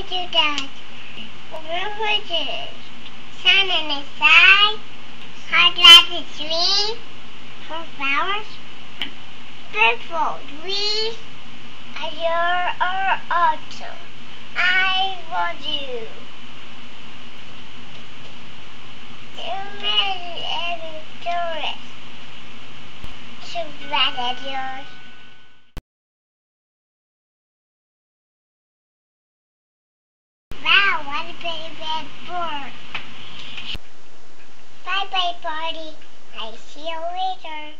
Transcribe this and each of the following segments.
do that. River, sun in the sky, hot like a tree, for flowers, beautiful trees, you're awesome. I want you. You made every tourist. So glad at yours. Wow, what a pretty red bird. Bye-bye, Party. I see you later.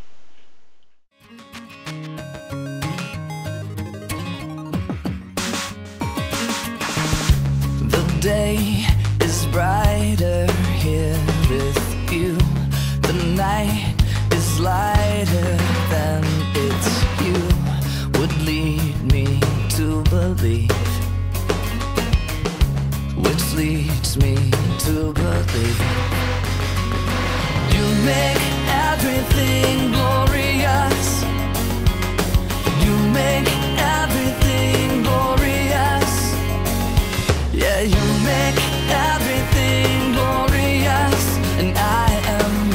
The day is brighter here with you. The night is lighter than it's you would lead me to believe, which leads me to believe you make everything glorious. You make everything glorious. Yeah, you make everything glorious, and I am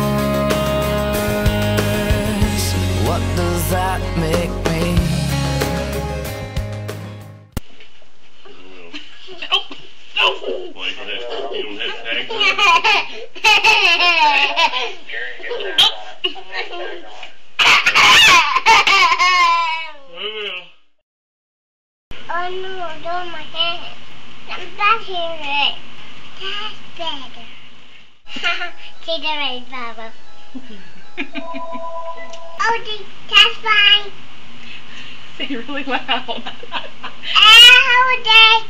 yours. What does that make me? Well, you don't have tags on it? Oh no, don't my hand. I'm back here. That's better. See the red bubble. Oh, that's fine. Say really loud. Oh,